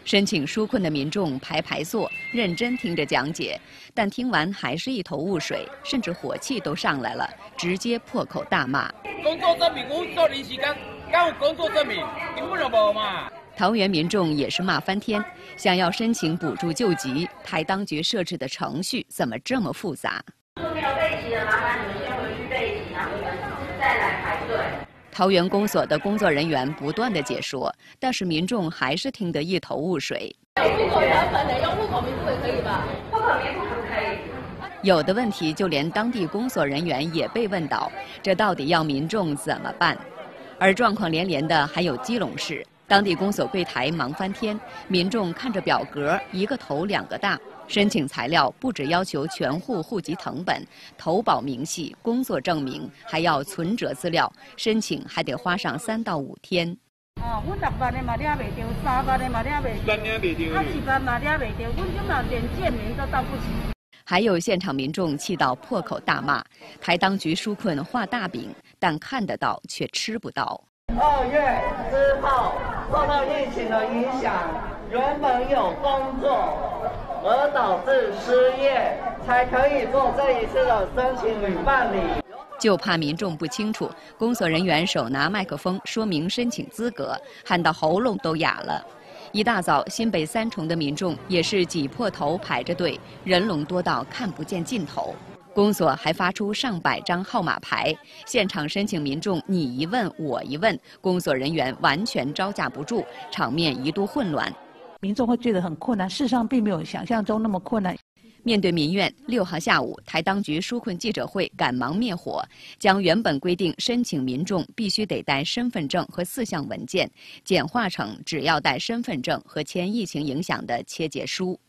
申请纾困的民众排坐，认真听着讲解，但听完还是一头雾水，甚至火气都上来了，直接破口大骂。 工作证明我做临时工，敢有工作证明，根本就无嘛。 桃园民众也是骂翻天，想要申请补助救急，台当局设置的程序怎么这么复杂？ 没有备齐的，麻烦你们先回去备齐，然后你们再来排队。 桃园公所的工作人员不断的解说，但是民众还是听得一头雾水。 户口原本的用户口名簿也可以吧？户口名簿不可以。 有的问题就连当地公所人员也被问到，这到底要民众怎么办？而状况连连的还有基隆市，当地公所柜台忙翻天，民众看着表格一个头两个大。申请材料不只要求全户户籍誊本、投保明细、工作证明，还要存折资料，申请还得花上3到5天。 我6万的嘛领袂到，3万的嘛领袂到，7万嘛领袂到，我今嘛连见名都到不起。 还有现场民众气到破口大骂，台当局纾困画大饼，但看得到却吃不到。 2月之后，受到疫情的影响，原本有工作，而导致失业，才可以做这一次的申请与办理。 就怕民众不清楚，公所人员手拿麦克风说明申请资格，喊到喉咙都哑了。一大早，新北3重的民众也是挤破头排着队，人龙多到看不见尽头。公所还发出上百张号码牌，现场申请民众你一问我一问，工作人员完全招架不住，场面一度混乱。 民众会觉得很困难，事实上并没有想象中那么困难。 面对民怨，6号下午，台当局纾困记者会赶忙灭火，将原本规定申请民众必须得带身份证和4项文件，简化成只要带身份证和签疫情影响的切结书。